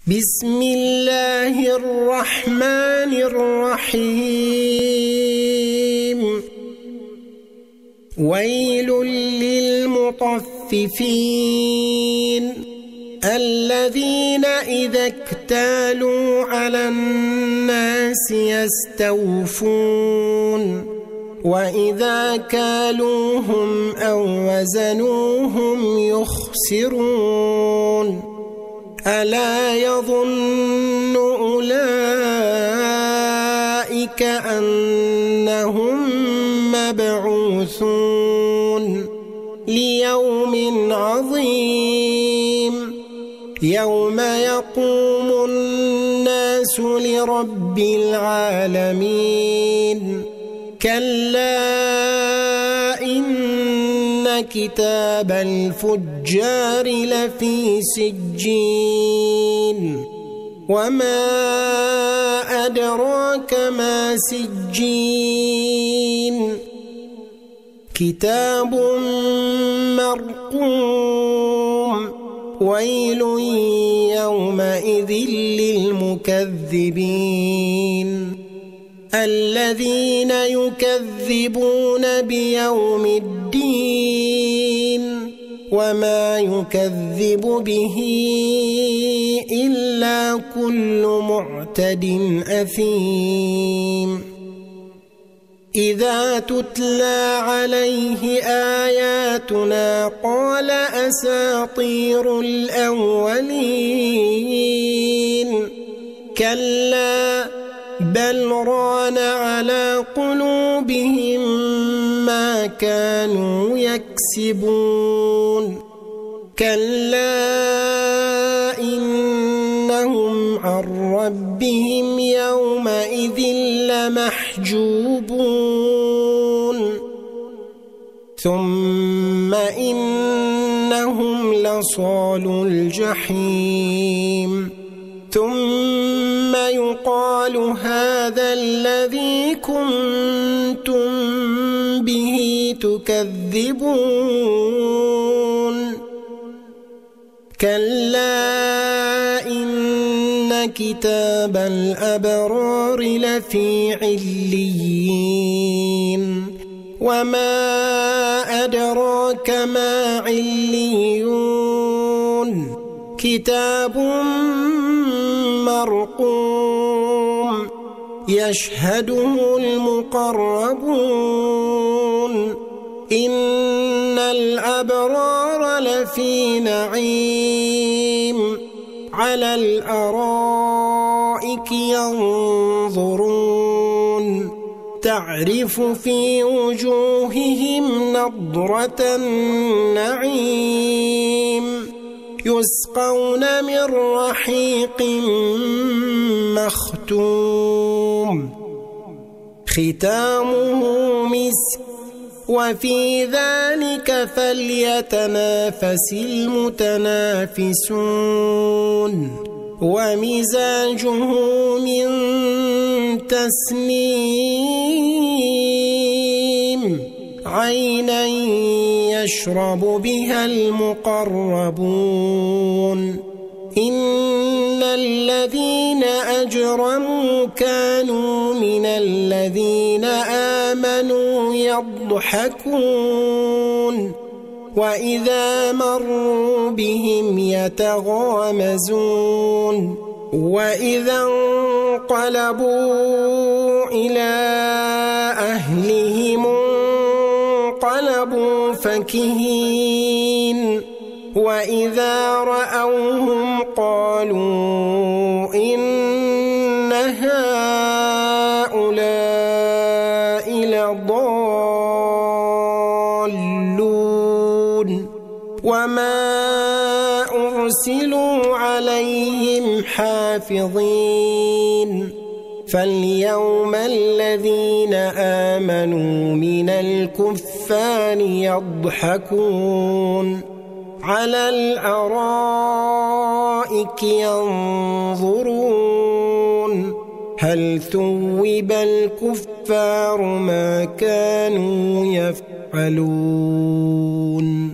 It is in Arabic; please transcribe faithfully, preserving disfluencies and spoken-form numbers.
بسم الله الرحمن الرحيم ويل للمطففين الذين إذا اكتالوا على الناس يستوفون وإذا كالوهم أو وزنوهم يخسرون ألا يظن أولئك أنهم مبعوثون ليوم عظيم يوم يقوم الناس لرب العالمين كلا إن كتاب الفجار لفي سجين وما أدراك ما سجين كتاب مرقوم ويل يومئذ للمكذبين الذين يكذبون بيوم الدين وما يكذب به إلا كل معتد أثيم إذا تتلى عليه آياتنا قال أساطير الأولين كلا بل ران على قلوبهم ما كانوا يكسبون كلا إنهم عن ربهم يومئذ لمحجوبون ثم إنهم لصالو الجحيم ثم يقال هذا الذي كنتم به تكذبون كلا إن كتاب الأبرار لفي عليين وما أدراك ما عليون كتاب مرقوم يشهده المقربون إن الأبرار لفي نعيم على الأرائك ينظرون تعرف في وجوههم نضرة النعيم يسقون من رحيق مختوم ختامه مسك وفي ذلك فليتنافس المتنافسون ومزاجه من تسنيم عينا يشرب بها المقربون إن الذين أجرموا كانوا من الذين آمنوا يضحكون وإذا مروا بهم يتغامزون وإذا انقلبوا إلى أهلهم انقلبوا فكهين وإذا رأوهم قالوا إن هؤلاء لضالون وما أرسلوا عليهم حافظين فاليوم الذين آمنوا من الكفار يضحكون على الأرائك ينظرون هل ثوب الكفار ما كانوا يفعلون